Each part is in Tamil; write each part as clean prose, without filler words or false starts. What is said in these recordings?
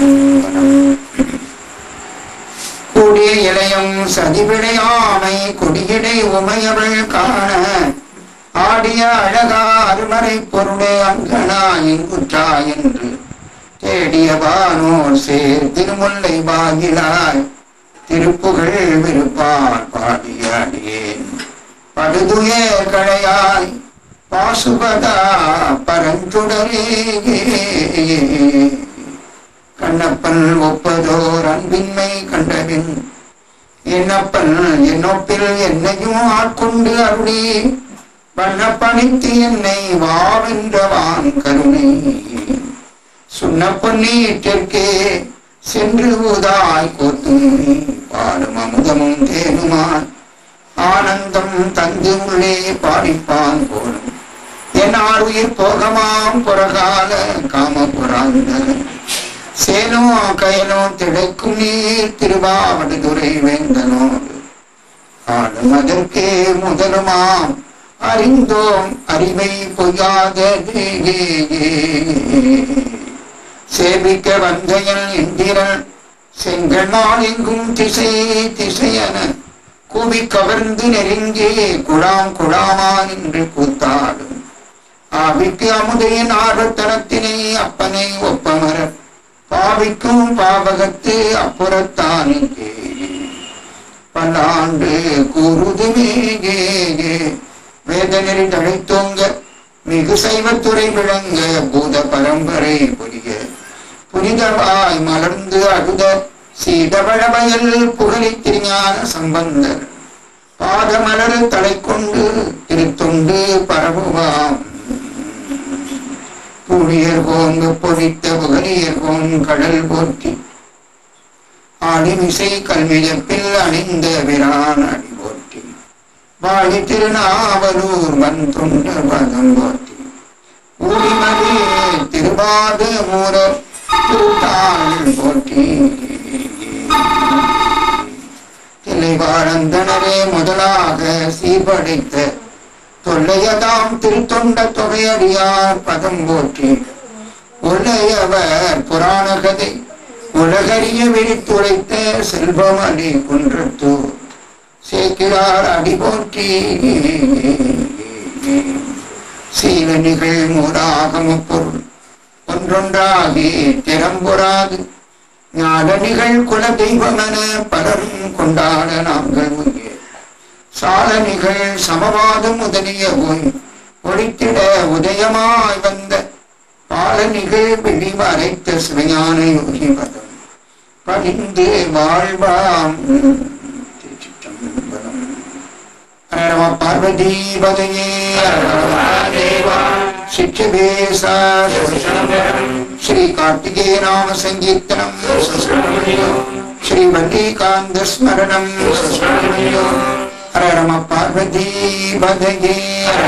கூடிய இளையம் சதிவிடையாமை கொடியிடை உமையவள் காண ஆடிய அழகா அருமறை பொருளே அங்கனா இங்குற்றா என்று தேடிய வானோர் சேர் திருமுல்லை வாயிலாய் திருப்புகழ் விருப்பால் பாடிய அடியேன் படுதுயே களையாய் பாசுபதா பரஞ்சுடரே கண்ணப்பன் ஒப்பதோர் அன்பின்மை கண்டபின் என்னப்பன் என்னொப்பில் என்னையும் ஆட்கொண்டு அருளி வண்ணப்பணித்து என்னை வாவென்றவான் கருணை சுண்ண பொன்னீட்டிற்கே சென்று ஊதாய் கோத்தும் பாடும் அமுதமும் தேனுமான் ஆனந்தம் தந்து உள்ளே பாடிப்பான் போலும் என்னால் உயிர் போகமாம் புறகால காமபுராந்த சேனோ கயனோ திளைக்கும் நீர் திருவாவடுதுறை வேந்தனோடு ஆளும் அதற்கே முதலுமாம் அறிந்தோம் அறிவை பொய்யாதே சேவிக்க வந்தையன் எந்திரன் செங்கனால் எங்கும் திசை திசையன கூவி கவர்ந்து நெருங்கி குழாம் குழாமா நின்று கூத்தாடும் ஆவிக்கு அமுதையின் ஆர்வத்தனத்தினை அப்பனை ஒப்பமர பாவிக்கும் பாவகத்து அப்புறத்தானே பல்லாண்டு கூறுதுமே வேதநெறி தழைத்தோங்க மிகு சைவத்துறை விளங்க பூத பரம்பரை புரிய புனிதவாய் மலர்ந்து அழுத சீதவளவயல் புகழி திருஞான சம்பந்தர் பாதமலர் தலை கொண்டு திருத்தொண்டு பரவுவாம் புலியர் கோங்கு பொறித்த புகழியர் கோன் கடல் போற்றி ஆடிமிசை கல்வியப்பில் அணிந்த விரான் அடி போற்றி வாழி திருநாவலூர் வன் தொண்டர் பதம் போற்றி ஊழிமதி திருபாத மூர திருத்தாள் போற்றி தில்லைவாழந்தனரே முதலாக சீர்படைத்த தொல்லையதாம் திருத்தொண்ட தொகையடியார் பதம் போற்றி ஒல்லையவர் புராண கதை உலகறிய விரித்துரைத்த செல்வமணி குன்றத்தூர் சேக்கிழார் அடி போற்றி சீலனிகள் மூராகம பொருள் ஒன்றொன்றாகி திறம்புறாது ஞானனிகள் குல தெய்வமென பலரும் கொண்டாட நாங்கள் உயிர் சாலனிகள் சமவாதம் முதலிய போய் ஒழித்திட உதயமாய் வந்த பாலனிகள் வெளிவு அரைத்த சிவஞான யோகி பதம் பணிந்து வாழ்வாம் பார்வதி பதையே சிற்றபேசா ஸ்ரீ கார்த்திகேய நாம சங்கீர்த்தனம் ஸ்ரீ வல்லிகாந்த ஸ்மரணம் ஹர நம பார்வதி பதையே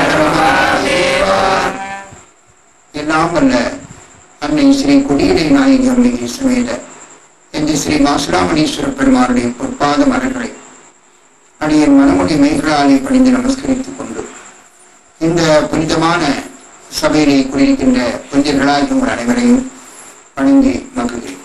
எல்லாம் வல்ல அன்னை ஸ்ரீ கொடியிடை நாயகி அம்பிகை சமேத என்று ஸ்ரீ மாசுராமணீஸ்வர பெருமானுடைய பொற்பாத மலர்களை அடியின் மனமுடி மெய்களாலே பணிந்து நமஸ்கரித்துக் கொண்டு இந்த புனிதமான சபையிலே கூறியிருக்கின்ற புனிதர்களாய் உங்கள் அனைவரையும் வணங்கி மகிழ்கிறேன்.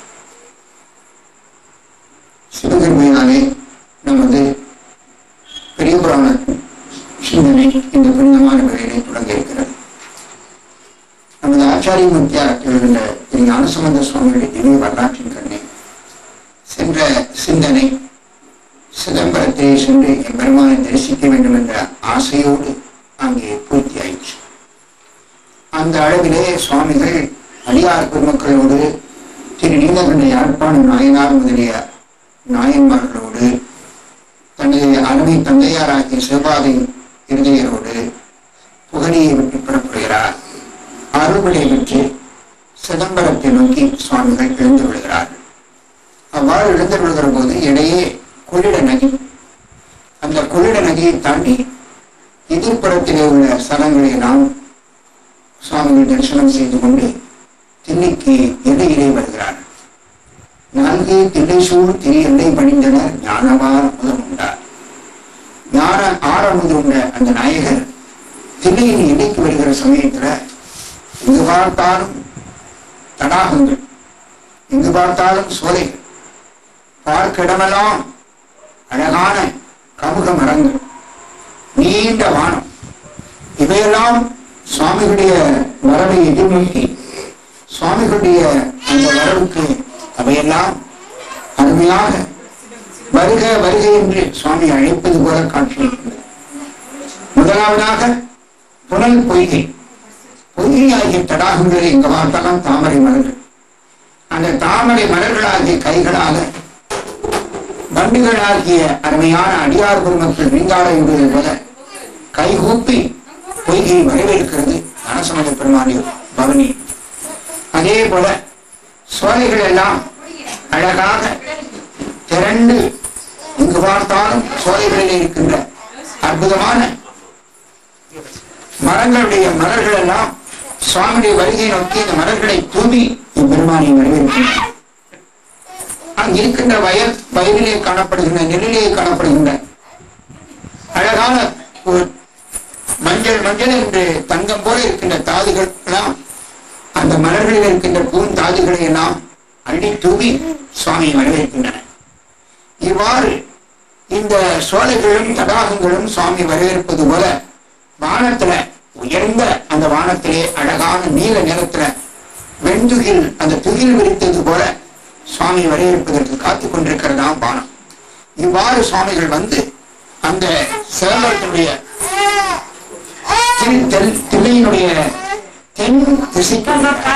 சிவகர்மையினாலே நமது பெரிய புராண சிந்தனை இந்த புனிதமான வேலையை தொடங்க இருக்கிறது. நமது ஆச்சாரிய மூர்த்தியாக எழுகின்ற திரு ஞானசம்பந்த சுவாமியுடைய திவ்ய வரலாற்றின் கண்ணே சென்ற சிந்தனை சிதம்பரத்தை சென்று என் பெருமானை தரிசிக்க வேண்டும் என்ற ஆசையோடு அங்கே பூர்த்தி ஆயிடுச்சு. அந்த அளவிலே சுவாமிகள் அடியார் பெருமக்களோடு திரு நீலகண்ட யாழ்ப்பாண நாயனார் முதலிய நாயன்மார்களோடு தனது அருமை தந்தையாராகிய சிவபாதை இருதயரோடு புகழியை விட்டு புறப்படுகிறார். அருள்களை பெற்று சிதம்பரத்தை நோக்கி சுவாமிகள் எழுந்து விடுகிறார்கள். அவ்வாறு எழுந்து விடுகிற போது இடையே கொள்ளிட நதி, அந்த கொள்ளிட நதியை தாண்டி எதிர்ப்புறத்திலே உள்ள ஸ்தலங்களை எல்லாம் சுவாமிகள் தரிசனம் செய்து கொண்டு தில்லைக்கு எல்லையிலே வருகிறார். 4 தில்லை சூழ் திரு எல்லை பணிந்தனர் ஞானவார் முதல் உண்டார். ஞான ஆரம்பது உண்ட அந்த நாயகர் தில்லையின் எல்லைக்கு வருகிற சமயத்துல எங்கு பார்த்தாலும் தடாகங்கள், எங்கு பார்த்தாலும் சோலைகள், பார்க்க இடமெல்லாம் அழகான கமுக மரங்கள், நீண்ட வானம். இவையெல்லாம் சுவாமிகளுடைய வரவை எதிர்நோக்கி சுவாமிகளுடைய அந்த வரவுக்கு அவையெல்லாம் அருமையாக வருக வருக என்று சுவாமி அழைப்பது போல காட்சியிருக்கிறது. முதலாவதாக புனல் பொய்கை. பொய்கை ஆகிய தடாகங்களில் எங்க பார்த்தாலும் தாமரை மலர்கள். அந்த தாமரை மலர்களாகிய கைகளாக வண்டுகளாகிய அருமையான அடியார் பெருமக்கள் நீங்காடுவது போல கைகூப்பி பொய்கை வரவேற்கிறது ஞானசம்பந்த பெருமானிய பவனி. அதே போல சோலைகள் எல்லாம் அழகாக திரண்டு இங்கு பார்த்தாலும் சோலைகளில் இருக்கின்ற அற்புதமான மரங்களுடைய மலர்கள் எல்லாம் சுவாமியுடைய வருகையை நோக்கி இந்த மலர்களை தூவி பெருமானை வரவேற்கின்றன. அங்கு இருக்கின்ற வயலிலே காணப்படுகின்ற நெல்லிலே காணப்படுகின்ற அழகான மஞ்சள் மஞ்சள் என்று தங்கம் போல இருக்கின்ற தாதுகள் எல்லாம் அந்த மலர்களில் இருக்கின்ற பூந்தாதுகளை எல்லாம் அள்ளி தூவி சுவாமியை வரவேற்கின்றன. இவ்வாறு இந்த சோலைகளும் தடாகங்களும் சுவாமி வரவேற்பது போல வானத்துல உயர்ந்த அந்த வானத்திலே அழகான நீல நிறத்துல வெண்துகில் அந்த துகில் விரித்தது போல சுவாமி வரவேற்பதற்கு காத்துக் கொண்டிருக்கிறதாம் வானம். இவ்வாறு சுவாமிகள் வந்து அந்த சிதம்பரத்தினுடைய தில்லையினுடைய தென் திசைக்கு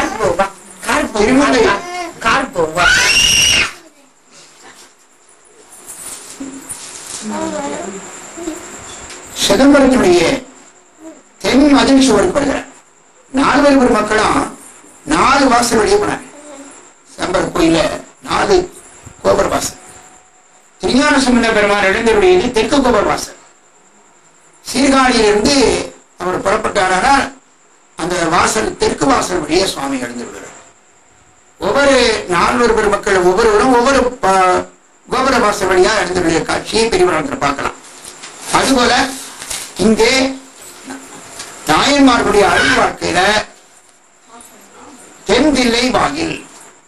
சிதம்பரத்தினுடைய தென் மதில் சுவருக்கு வருகிறார். 4 பேர் மக்களும் 4 வாசல் வழியே போனாங்க. சிதம்பர கோயில 4 கோபுர வாசல். திருஞான சம்பந்த பெருமான் எழுந்தருடையது தெற்கு கோபுர வாசல். சீர்காழியிலிருந்து அவர் புறப்பட்டாரானால் அந்த வாசல் தெற்கு வாசல் வழியே சுவாமி எழுந்து விடுகிறார். ஒவ்வொரு 400 பேர் மக்கள் ஒவ்வொருவரும் ஒவ்வொரு கோபுர வாசல் வழியா எழுந்துடைய காட்சியை பெரியவர்கள் பார்க்கலாம். அதுபோல இங்கே நாயன்மார்களுடைய அருள் வாழ்க்கையில தென்தில்லை வாயில்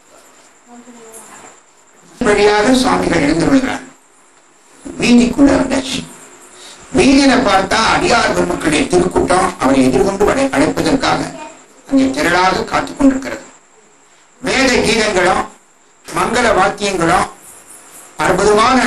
வழியாக சுவாமிகள் எழுந்து விடுகிறார். வீதிக்குள்ள வந்தாச்சு. வீதியில பார்த்தா அடியார் பெருமக்களுடைய திருக்கூட்டம் அவரை எதிர்கொண்டு அழைப்பதற்காக அங்கே திரளாக காத்துக் கொண்டிருக்கிறது. வேத கீதங்களும் மங்கள வாக்கியங்களும் அற்புதமான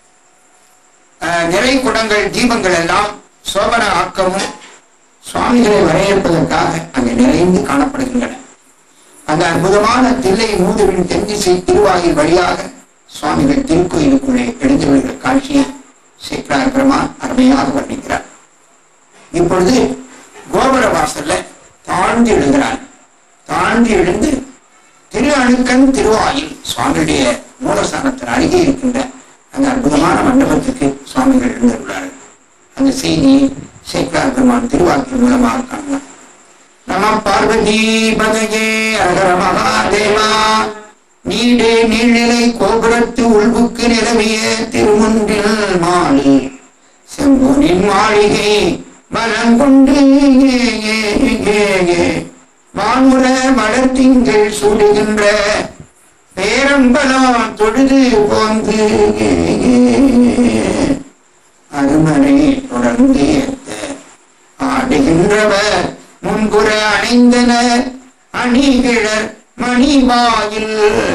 நிறை குடங்கள் தீபங்கள் எல்லாம் சோபன ஆக்கமும் சுவாமிகளை வரவேற்பதற்காக அங்கே நிறைந்து காணப்படுகின்றன. அந்த அற்புதமான தில்லை மூதுவின் தென்திசை திருவாயில் வழியாக சுவாமிகள் திருக்கோயிலுக்குள்ளே எழுந்து வருகிற காட்சியை சேக்கரார் பெருமான் அருமையாக வர்ணிக்கிறார். இப்பொழுது கோபுர வாசல்ல தாழ்ந்து எழுகிறார். தாழ்ந்து எழுந்து திரு அணுக்கன் திருவாயில் சுவாமியுடைய மூலஸ்தானத்தின் அருகே இருக்கின்ற அந்த அற்புதமான மண்டபத்துக்கு சுவாமிகள் எழுந்துள்ளார்கள். அந்த செய்தியை சேக்கரார் பெருமான் திருவாக்கின் மூலமாக காணலாம். நம பார்வதி பதஜே அரகர மகாதேவா. நீடே நீழ்நிலை கோபுரத்து உள்புக்கு நிலவிய திருமுன்றில் மாளி செம்பொனின் மாளிகை மலங்கொண்டு வான்முற மலர்த்திங்கள் சூடுகின்ற பேரம்பலம் தொழுது போந்து அருமனை தொடர்ந்து ஆடுகின்றவர் முன்புற அணிந்தனர் அணிகிழர் மணிவாயில்.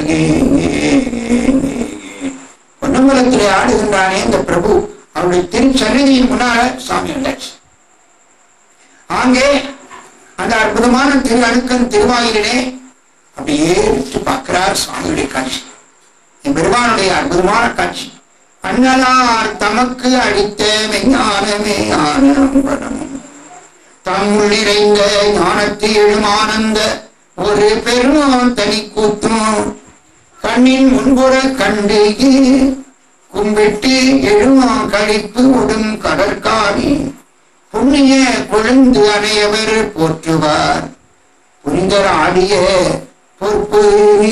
பொன்னம்பலத்திலே ஆடுகின்றானே இந்த பிரபு அவருடைய திருச்சன்னிதியின் முன்னால சாமி வந்தாச்சு. அங்கே அந்த அற்புதமான திரு அணுக்கன் திருவாயிலே அப்படியே விட்டு பார்க்கிறார் சுவாமியுடைய காட்சி. என் பெருமானுடைய அற்புதமான காட்சி. அண்ணலார் தமக்கு அளித்த மெஞ்ஞானமே ஆனந்தமும் தம்முள் நிறைந்த ஞானத்து எழுமானந்த ஒரு பெரும் தனி கூத்தும் கண்ணின் முன்புற கண்டு கும்பிட்டு எழுமா கழிப்பு உடும் கடற்காடி புண்ணிய கொழுந்து அனையவர் போற்றுவார் புனிதர் ஆடிய பொறுப்பு.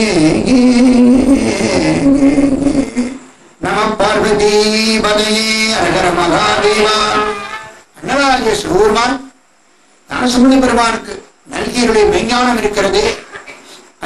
நம பார்வதி பதையே அரகர மகாதேவா. அன்னராஜ சிவபெருமான் ஞானசம்பந்த பெருமானுக்கு நல்கியருடைய மெஞ்ஞானம் இருக்கிறது.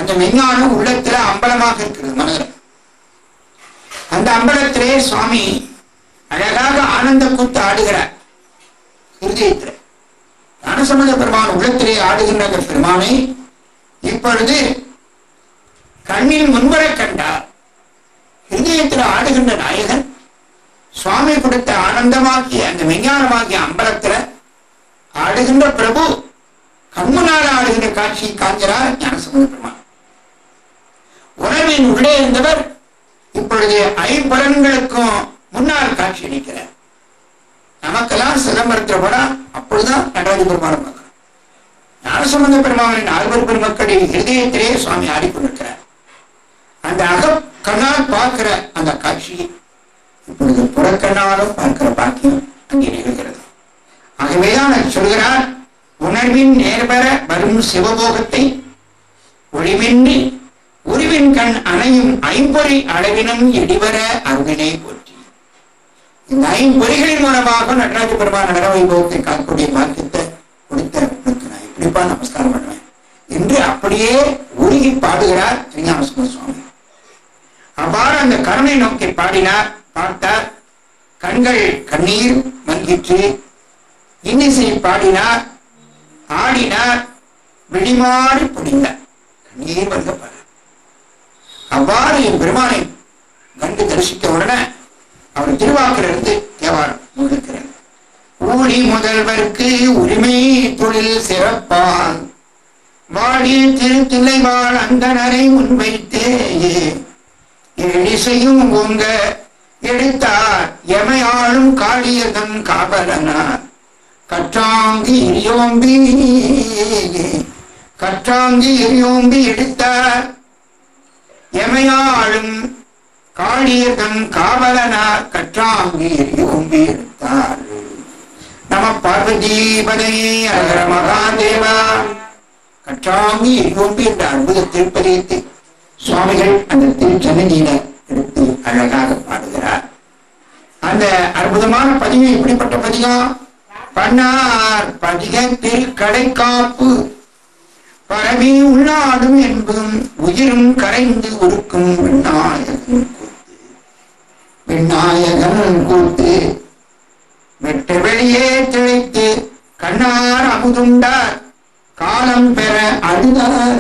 அந்த மெஞ்ஞானம் உள்ளத்துல அம்பலமாக இருக்கிறது மனதில். அந்த அம்பலத்திலே சுவாமி அழகாக ஆனந்த கூத்து ஆடுகிறார். ஹிருதயத்தில் ஞானசம்பந்த பெருமான் உள்ளத்திலே ஆடுகின்ற அந்த பெருமானை இப்பொழுது கண்ணில் முன்வர கண்டார். ஹிருதயத்தில் ஆடுகின்ற நாயகன் சுவாமி கொடுத்த ஆனந்தமாகிய அந்த விஞ்ஞானமாகிய அம்பலத்துல ஆடுகின்ற பிரபு கண்முனால் ஆடுகின்ற காட்சியை காண்கிறார் ஞானசம்பந்த பெருமான். உணவின் உள்ளே இருந்தவர் இப்பொழுது ஐம்புலன்களுக்கும் முன்னால் காட்சி அளிக்கிறார். நமக்கெல்லாம் சிதம்பரத்துல போனா அப்பொழுதுதான் நடராஜ பெருமானை பார்க்கிறோம். ஞானசம்பந்த பெருமானின் ஆழ்வர் பெருமக்களின் ஹிருதயத்திலே சுவாமி ஆடிக்கொண்டிருக்கிறார். அந்த கண்ணால் பார்க்கிற அந்த காட்சியை இப்பொழுது புறக்கண்ணாலும் பார்க்கிற பாக்கியம் அங்கே நிகழ்கிறது. ஆகவேதான் சொல்கிறார், உணர்வின் நேர்வர வரும் சிவபோகத்தை ஒளிவின்றி உருவின் கண் அணையும் ஐம்பொறி அளவினும் இடிவர அருவினை போற்றி. இந்த ஐம்பொறிகளின் மூலமாக நடராஜ பெருமான் நடன வைபவத்தை காக்கக்கூடிய பாக்கியத்தை கொடுத்த நான் இப்படிப்பா நமஸ்காரம் பண்ணுவேன் என்று அப்படியே உருகி பாடுகிறார் திருஞான சுவாமி. அவ்வாறு அந்த கருணை நோக்கி பாடினார். பார்த்தார், கண்கள் கண்ணீர் மல்கிற்று. இன்னிசை பாடினார், ஆடினார், விழிமாறி பொழிந்தார், கண்ணீர் மல்கப்பார். அவ்வாறு என் பெருமானை கண்டு தரிசிக்க உடனே அவர் திருவாக்கிலிருந்து தேவாரம் முழுக்கிறார். ஊழி முதல்வருக்கு உரிமை தொழில் சிறப்பால் வாடி திருத்தில்லைவாள் அந்தனரை முன்வைத்தே எழிசையும் உங்க எடுத்தார் எமையாளும் காளியதன் காவலனார் கற்றாங்கி எரியோம்பி எடுத்தார் எமையாளும் காளியதன் காவலனார் கற்றாங்கி எரியோம்பி எடுத்தார். நம பார்வதீபதை அகர மகாதேவா. கற்றாங்கி எரியோம்பி என்ற அற்புத திருப்பதியத்தை சுவாமிகள் அந்த திருச்சன்னியில எடுத்து அழகாக பாடுகிறார். அந்த அற்புதமான பதிவு எப்படிப்பட்ட பதிகம்? பண்ணார் பதிக திருக்கடை காப்பு பரவி உள்ளாடும் என்பதும் உயிரும் கரைந்து உருக்கும் விநாயகன் கூத்து வெட்ட வெளியே திளைத்து கண்ணார் அமுதுண்டார் காலம் பெற அழுதார்.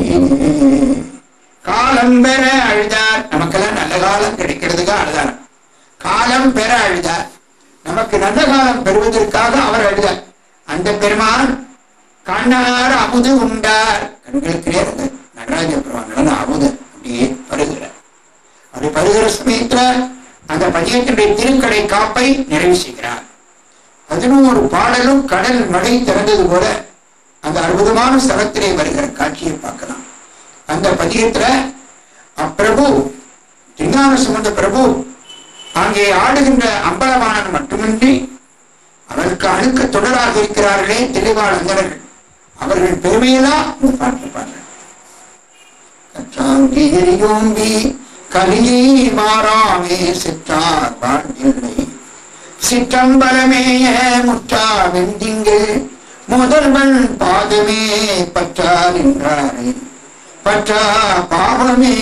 காலம் பெற அழுதார். நமக்கெல்லாம் நல்ல காலம் கிடைக்கிறதுக்கு அழுதார். காலம் பெற அழுதார். நமக்கு நல்ல காலம் பெறுவதற்காக அவர் அழுதார். அந்த பெருமான் கண்ணார் அமுது உண்டார். கண்களுக்கு நேர்ந்த நடராஜ பெருமான் அமுது அப்படியே பருகிறார். அப்படி பருகிற சமயத்துல அந்த பதியத்தினுடைய திருக்கடை காப்பை நிறைவு செய்கிறார். 11 பாடலும் கடல் மழை திறந்தது போல அந்த அற்புதமான ஸ்தலத்திலே வருகிற காட்சியை பார்க்கலாம். அந்த பதியத்துல அப்பிரபு திருஞான சம்பந்த பிரபு அங்கே ஆடுகின்ற அம்பலவாணன் மட்டுமின்றி அவருக்கு அணுக்க தொடராக இருக்கிறார்களே தெளிவான அந்தனர்கள், அவர்கள் பெருமையெல்லாம் இந்த பாட்டு கற்றாங்கி கலியை மாறாமே சிற்றார் வாழ்வில்லை சிற்றம்பலமேய முற்றா வெந்திங்கு முதல்வன் பாதமே பற்றார் என்றாரே பற்றா பாவமே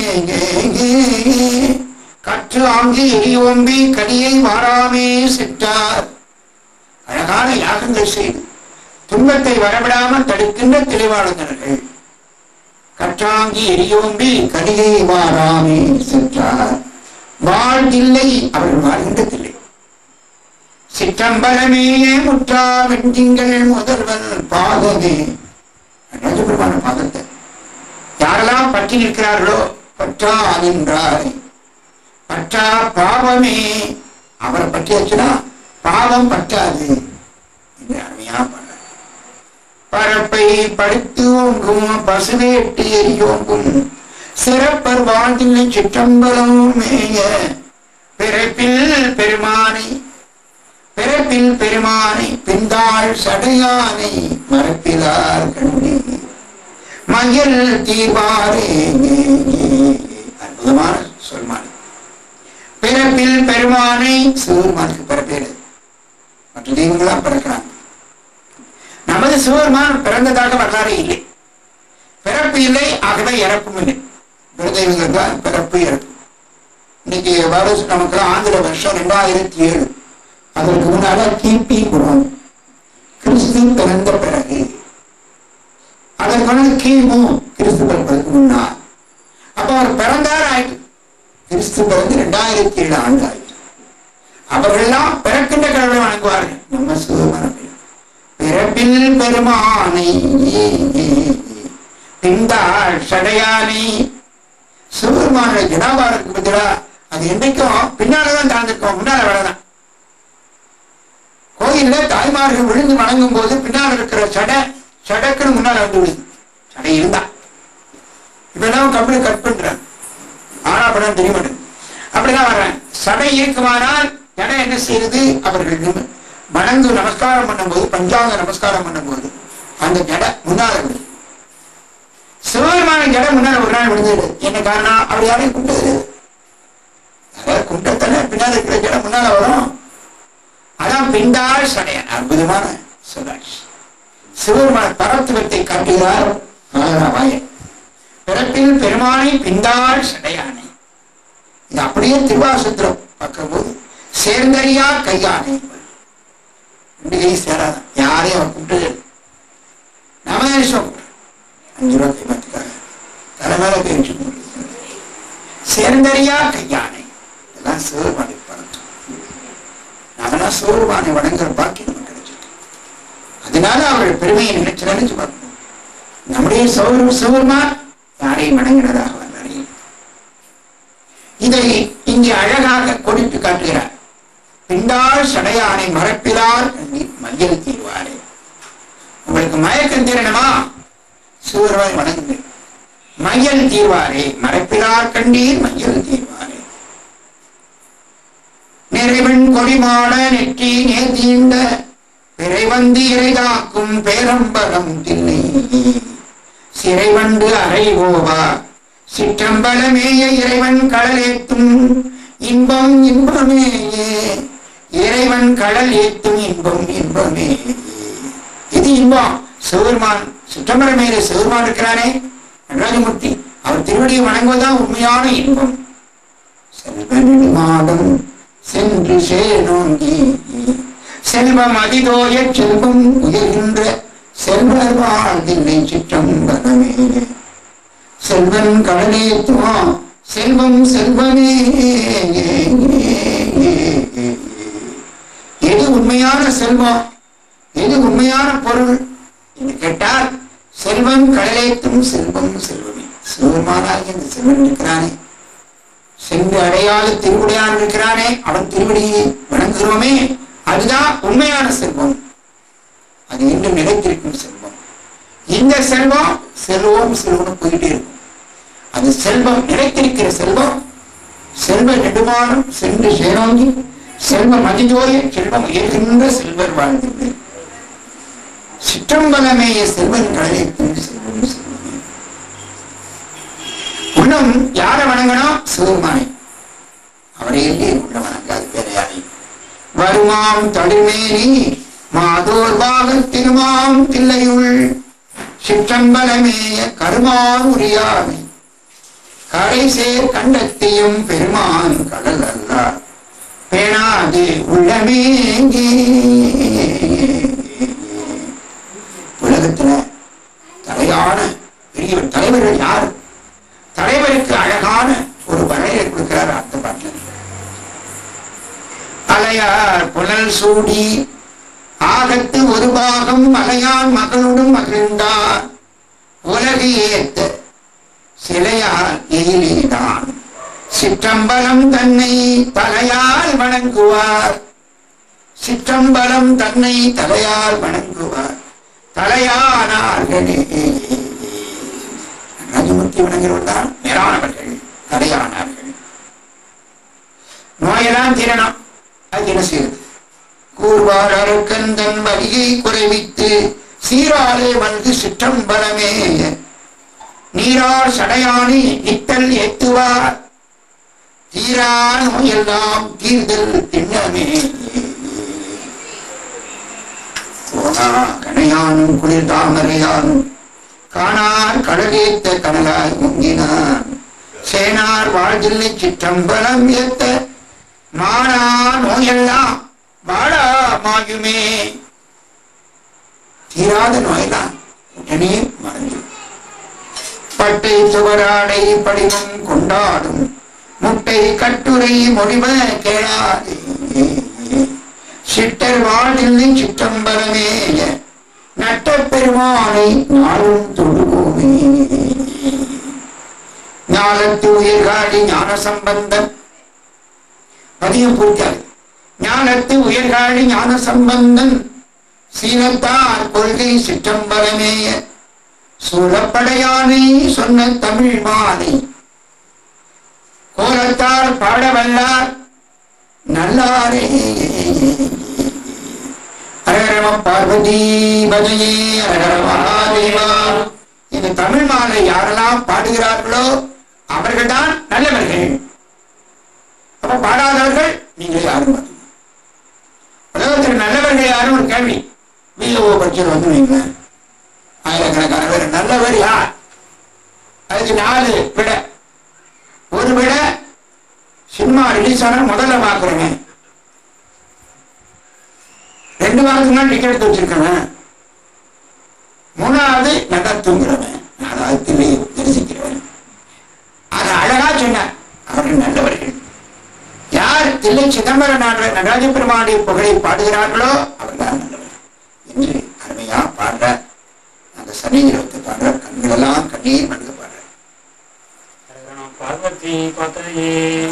கற்று ஆங்கி எரியோம்பி கலியை மாறாமே சிற்றார். அழகான யாகங்கள் செய்து துன்பத்தை வரவிடாமல் தடுக்கின்ற தெளிவாளர்கள். கற்றாங்கி எரியோம்பி கலியை மாறாமே சிற்றார். வாழ்தில்லை, அவர்கள் வாழ்கின்றதில்லை. சிற்றம்பலமேயே முற்றா வெஞ்சிங்கள் முதல்வன் பாதமே. பெருமான பாதத்தை யாரெல்லாம் பற்றி நிற்கிறார்களோ பற்றா நின்றாய் பற்றா பாவமே. அவரை பற்றியாச்சுன்னா பாவம் பற்றாது என்று அருமையா பண்ண. பரப்பை படுத்து ஓங்கும் பசுவேட்டு எரியோங்கும் சிறப்பர் வாழ்ந்தில்லை சிற்றம்பலம் மேய பிறப்பில் பெருமானை பிந்தாள் சடையானை மரப்பிலார் கண்ணி மயில் தீர்வாரே. அற்புதமான சொல்மானி. பிறப்பில் பெருமானை சிவபெருமானுக்கு பிறப்பேடு. மற்ற தெய்வங்களாம் பிறக்கிறாங்க. நமது சிவபெருமான் பிறந்ததாக வரலாறு இல்லை. பிறப்பு இல்லை, ஆகவே இறப்பும் இல்லை. குலதெய்வங்கள் தான் பிறப்பு இறப்பு. இன்னைக்கு வருஷம் நமக்கு ஆந்திர வருஷம் 2007. அதற்கு முன்னால கிபி குணம், கிறிஸ்து பிறந்த பிறகு. அதற்கு முன்னாடி கிமு, கிறிஸ்து பிறப்பதற்கு முன்னால். அப்ப அவர் பிறந்தார் ஆயிட்டு. கிறிஸ்து பிறந்து 2007 ஆண்டு ஆயிட்டு. அவர்கள்லாம் பிறக்கின்ற கடவுளை வணங்குவார்கள். நம்ம சிவமரபில் பிறப்பில் பெருமானை பிந்தாள் சடையானை. சிவபெருமான ஜடாபாரத்துக்கு பதிலா அது என்றைக்கும் பின்னால்தான் தாழ்ந்திருக்கோம், முன்னால வரதான். கோயில்ல தாய்மார்கள் விழுந்து வணங்கும் போது பின்னால் இருக்கிற சடக்குன்னு முன்னால வந்து விழுது. சடை இருந்தா இப்பதான் கம்பெனி கட் பண்றாங்க, ஆனா படம் தெரிய மாட்டேங்குது. அப்படிதான் வர்றேன். சடை இருக்குமானால் ஜடை என்ன செய்யுது? அவர்கள் வணங்கு நமஸ்காரம் பண்ணும் போது, பஞ்சாங்க நமஸ்காரம் பண்ணும் போது அந்த ஜடை முன்னால விழுது. சிவபெருமான ஜடை முன்னால ஒரு நாள் விழுந்துடு. என்ன காரணம்? அவர் யாரையும் குண்டது, குண்டத்தானே பின்னால இருக்கிற ஜடை முன்னால வரும். அதான் பிண்டாள் சடையன். அற்புதமான சொல்லாட்சி. சிவபெருமான பரத்துவத்தை காட்டுகிறார் வாயன். பிறப்பில் பெருமானை பிண்டாள் சடையானை. இது அப்படியே திருவாசத்திரம் பார்க்கும் போது சேர்ந்தறியா கையானை. ரெண்டு கை சேராதான், யாரையும் அவர் கூப்பிட்டு நமதேசம் 5 ரூபாய் கைமாத்துக்காக தலைமையில கை வச்சு சேர்ந்தறியா கையானை. இதெல்லாம் சிவபெருமானை பரத்துவம். நாமெல்லாம் சிவபெருமானை வணங்குற பாக்கியம் நமக்கு கிடைச்சிருக்கு. அதனால அவர்கள் பெருமையை நினைச்சு பார்க்கணும். நம்முடைய சிவபெருமான் யாரையும் வணங்கினதாக வரலாறு. இதை இங்கே அழகாக கொடுத்து காட்டுகிறார். பிண்டாள் சடையானை மறப்பிலார் மையல் தீர்வாரே. உங்களுக்கு மயக்கம் தீரணுமா? சிவபெருமானை வணங்குங்க. மையல் தீர்வாரே, மறப்பிலார் கண்டீர் மையல் தீர்வாரே. நிறைவன் கொடிமாட நெற்றி நேர்தீண்ட பிறைவந்து இறைதாக்கும் பேரம்பலம் தில்லை. சிறைவண்டு அறைவோவா சிற்றம்பலமேய இறைவன் கடலேத்தும் இன்பம் இன்பமேயே. இறைவன் கடல் ஏத்தும் இன்பம் இன்பமே. இது இன்பம். சிவபெருமான் சிற்றம்பலமேய சிவபெருமான் இருக்கிறானே நடராஜமூர்த்தி, அவர் திருவடியை வணங்குவதுதான் உண்மையான இன்பம். செல்வன் மாடம் சென்று சேனோங்கி செல்வம் அதிதோய செல்வம் உயர்கின்ற செல்வர் வாழ்தில்லை சிற்றம்பலமே. செல்வன் கடலேத்துவா செல்வம் செல்வமே. எது உண்மையான செல்வம், எது உண்மையான பொருள் என்று கேட்டால் செல்வம் கடலேத்தும் செல்வம் செல்வமே. சிவபெருமானாகிய இந்த செல்வன் இருக்கிறானே, சென்று அடையாள திருவுடையான் இருக்கிறானே, அவன் திருவடியை வணங்குகிறோமே, அதுதான் உண்மையான செல்வம். அது இன்னும் நிலைத்திருக்கும் செல்வம். இந்த செல்வம் செல்வம் போயிட்டே இருக்கும். அது செல்வம் நிலைத்திருக்கிற செல்வம். செல்வ நெடுமானம் சென்று சேனோங்கி செல்வம் அதிதோய செல்வம் உயர்கின்ற செல்வர் வாழ்ந்து சிற்றம்பலமேய செல்வன் கடலேத்தும் செல்வம் செல்வமே. இன்னும் யாரை வணங்கணும்? சிவபெருமானை. அவரை எல்லே உள்ள வணங்காது வேற யாரை. வருமாம் தடுமேனி மாதோர் பாகத் திருமாம் தில்லையுள் சிற்றம்பலமேய கருமான் உரியாமை. கரை சேர் கண்டத்தையும் பெருமான் கடல் அல்ல பேணாது உள்ளமேங்கே. உலகத்துல தலையான பெரிய தலைவர்கள் யார்? தலைவருக்கு அழகான ஒரு வரையை கொடுக்கிறார் அந்த பாட்டில். அலையார் புனல் சூடி ஆகத்து ஒரு பாகம் மலையான் மகளுடன் மகிழ்ந்தார். உலகு ஏத்த சிலையால் எயிலேதான் சிற்றம்பலம் தன்னை தலையால் வணங்குவார். சிற்றம்பலம் தன்னை தலையால் வணங்குவார். தலையானார்களே. ராஜமூர்த்தி வணங்குகிறவர்கள் தான் மேலானவர்கள், தலையானார்கள். நோயெல்லாம் தீரணும். அது என்ன செய்யுது? கூர்வார் அரக்கன் தன் வலியை குறைவித்து சீராலே வந்து சிற்றம்பலமே நீரார் சடையானி நித்தல் ஏத்துவார். தீரா நோயெல்லாம் தீர்தல் திண்ணமே. கணையானும் குளிர் தாமரையானும் காணார் கடலேத்த கனலாய் முங்கினார் சேனார் வாழ்தில்லை சிற்றம்பலம் ஏத்த மானா நோயெல்லாம் வாழா மாயுமே. தீராத நோயெல்லாம் உடனே மறைஞ்சு பட்டை சுவராடை படிவம் கொண்டாடும் முட்டை கட்டுரை மொழிவ கேளாதே சிட்டர் வாழ்தில்லை சிற்றம்பலமே நட்ட பெருமானை நாளும் தொழுவோமே. ஞானத்து உயர்காடி ஞான சம்பந்தம் பதியம் பூர்த்தியாது. ஞானத்து உயர்காடி ஞான சம்பந்தம் சீனத்தார் கொள்கை சிற்றம்பலமேய சூழப்படையானை சொன்ன தமிழ் மாலை கோலத்தார் பாடவல்லார் நல்லாரே. ஹரஹர பார்வதி பஜயே ஹரஹர மகாதேவா. இந்த தமிழ் மாலை யாரெல்லாம் பாடுகிறார்களோ அவர்கள்தான் நல்லவர்கள். அப்ப பாடாதவர்கள் நீங்கள் யாரும் உலகத்தில் நல்லவர்கள் யாரும் ஒரு கேள்வி விஓ பட்சம் வந்து வைங்க. ஆயிரக்கணக்கான பேர் நல்லவர் யார்? அதுக்கு 4 விட. ஒரு விட சினிமா ரிலீஸ் ஆன முதல்ல பாக்குறேன், 2 வாரத்துக்கு முன்னாடி டிக்கெட் எடுத்து வச்சிருக்கேன், 3வது நல்லா தூங்குறவன், 4வது தரிசிக்கிறவன். அது அழகா சொன்னார். அவர்கள் நல்லவர்கள். யார் தில்லை சிதம்பரம் நடராஜ பெருமானுடைய புகழை பாடுகிறார்களோ அவர்கள் நல்லவர்கள் என்று அருமையா பாடுற. அந்த சன்னிகிரகத்தை பாடுற, கண்களெல்லாம் கண்ணீர் மல்க பாடுற. பார்வதி பதையே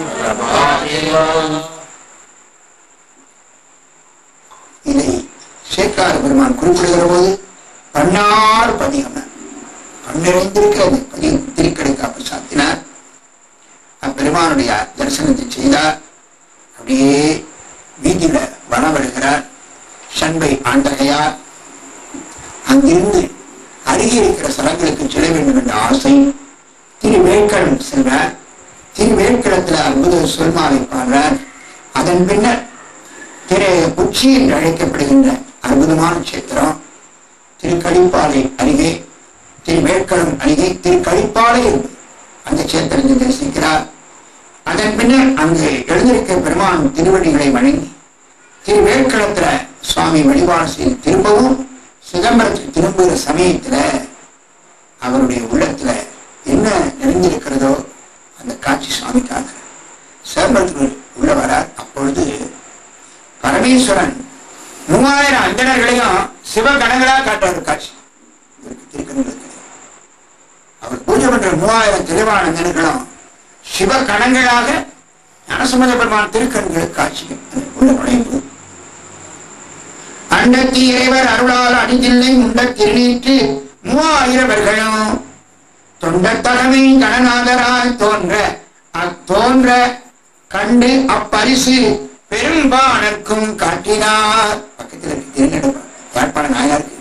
இதை சேக்கார பெருமான் குறிப்பிடுகிற போது பன்னாறு பதிகம் பன்னிறைந்திருக்கிறது பதிகம் திருக்கடைக்காப்பு சாத்தினார். அப்பெருமானுடைய தரிசனத்தை செய்தார். அப்படியே வீதியில வனவடுகிறார். சண்பை ஆண்டகையார் அங்கிருந்து அருகே இருக்கிற ஸ்தலங்களுக்கு செல்ல வேண்டும் என்ற ஆசை. திருவேற்களம் செல்வார். திருவேற்களத்தில் அற்புத சொல்மாலை பாடுறார். அதன் பின்னர் திரு உச்சி என்று அழைக்கப்படுகின்ற அற்புதமான சேத்திரம் திருக்கடிப்பாலை அருகே, திருவேற்களம் அருகே திருக்கடிப்பாலை அந்த சேத்திரத்தை தரிசிக்கிறார். அதன் பின்னர் அங்கு எழுந்திருக்க பெருமான் திருவடிகளை வணங்கி திருவேற்களத்துல சுவாமி வழிபாடு செய்து திரும்பவும் சிதம்பரத்துக்கு திரும்புகிற சமயத்துல அவருடைய உள்ளத்துல என்ன நிறைந்திருக்கிறதோ அந்த காட்சி சுவாமிக்காக சிதம்பரத்துக்கு உள்ள வரார். அப்பொழுது பரமேஸ்வரன் 3000 அந்தணர்களையும் சிவகணங்களா காட்டுற காட்சி திருக்கண்களுக்கு. அவர் பூஜை பண்ற 3000 தெளிவான அந்தணர்களும் சிவகணங்களாக ஞானசம்பந்த பெருமான் திருக்கண்களுக்கு காட்சி உள்ள நுழைவு. அண்டத்தி இறைவர் அருளால் அணிதில்லை முண்ட திருநீற்று 3000 பேர்களும் தொண்டத்தகமை கணநாதராய் தோன்ற கண்டு அப்பரிசு பெரும்பானர்க்கும் காட்டினார். பக்கத்தில் திருநெடுப்பா யாழ்ப்பாண நாயாருக்கு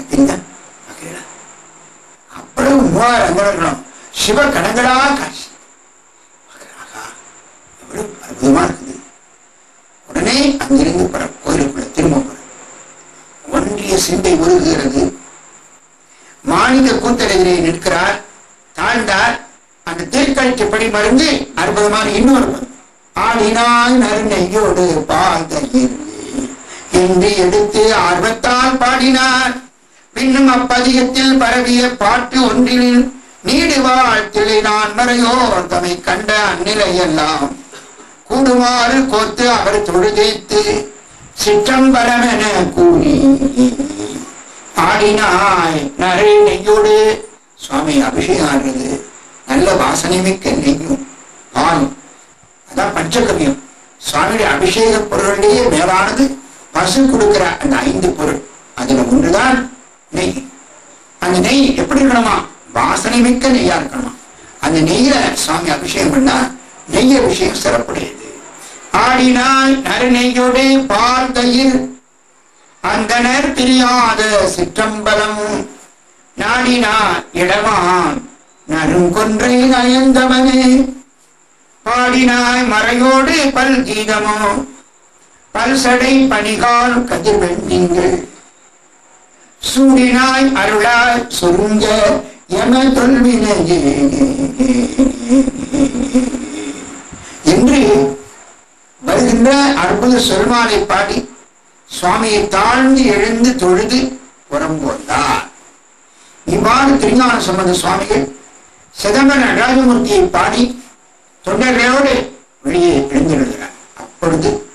அவ்வளவு 3000 அந்தணர்களும் சிவகணங்களா காட்சி எவ்வளவு அற்புதமா இருக்குது. உடனே அங்கிருந்து கோயிலுக்குள்ள திரும்ப ஒன்றிய சிந்தை உருகுகிறது. மாநில கூத்தரெதிரே நிற்கிறார். தாழ்ந்தார். அந்த திருக்கழிச்சப்படி மருந்து அற்புதமான இன்னொரு ஆடினாய் நறுநெய்யோடு பாதகிர் என்று எடுத்து ஆர்வத்தால் பாடினார். பின்னும் அப்பதிகத்தில் பரவிய பாட்டு ஒன்றில் நீடு வாழ்த்திலை நான் மறையோர் தமை கண்ட அந்நிலையெல்லாம் கூடுமாறு கோத்து அவர் தொழுதைத்து சிற்றம்பலமென கூறி ஆடினாய் நரை நெய்யோடு. சுவாமி அபிஷேகம் ஆடுறது நல்ல வாசனை மிக்க நெய்யும் பாலும். அதான் பஞ்சகவியம். சுவாமியுடைய அபிஷேக பொருளிலேயே மேலானது பசு கொடுக்கிற அந்த 5 பொருள். அதுல ஒன்றுதான் நெய். அந்த நெய் எப்படி இருக்கணுமா? வாசனை மிக்க நெய்யா இருக்கணுமா? அந்த நெய்யில சுவாமி அபிஷேகம் பண்ணா நெய் அபிஷேகம் சிறப்புடையது. ஆடினாய் நறுநெய்யோடு பால் தயிர் அந்தனர் பிரியாத சிற்றம்பலம் நாடினார் இடமான் நறுங்கொன்றை நயந்தவனே பாடினாய் மறையோடு பல் கீதமோ பல்சடை பணிகால் கதிர்வெண்ணிங்கள் சூடினாய் அருளாய் சொருங்க எம தொல்வினையே என்று வருகின்ற அற்புத சொல்மாலை பாடி சுவாமியை தாழ்ந்து எழுந்து தொழுது புறம்போந்தார். இவ்வாறு திருஞான சம்பந்த சுவாமிகள் சிதம்பர நடராஜமூர்த்தியை பாடி தொண்டர்களோடு வெளியே எழுந்திருக்கிறார். அப்பொழுது